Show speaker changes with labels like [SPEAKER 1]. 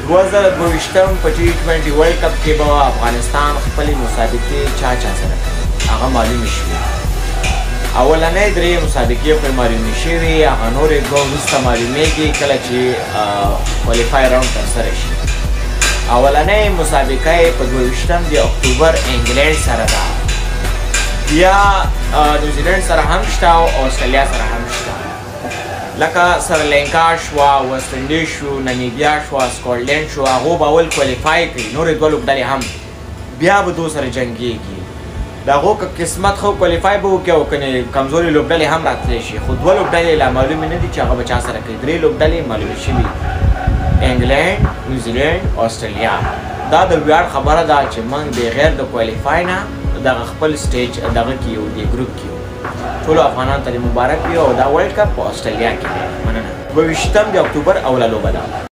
[SPEAKER 1] 2022 په T20 ورلد کپ کې به افغانستان خپلې مسابقې چا سره کوي هغه معلومې شوې. اولنۍ درې مسابقې پرې معلومې شوې، هغه نورې دوه وروسته معلومېږي کله چې کوالیفای راوند ترسره شي. اولنۍ مسابقه یې په 22 د اکتوبر انګلند سره ده، بیا نیوزیلند سره هم شته او استرالیا سره هم شته. لکه سریلانکا شوه، ویسټ انډیز شو، نمیبیا شوه، سکاټلند شو، هغو به اول کوالیفای کوي، نورې دوه لوبډلې هم بیا به دو سره جنګېږي. د هغو که قسمت ښه کوالیفای به وکړي او کنې کمزورې لوبډلې هم راتلی شي، خو دوه لوبډلې لا معلومې نه دي چې هغه به چا سره کوي. درې لوبډلې معلومې شوي: انګلند، نیوزیلند، استرالیا. دا د ویاړ خبره ده چې موږ بغیر د کوالیفای نه دغه خپل سټیج دغه کې یو دې ګروپ کې یو. ټولو افغانانو ته مبارک وي او دا ورلد کپ په استرالیا کې دی. مننه. 22 د اکتوبر اوله لوبه ده.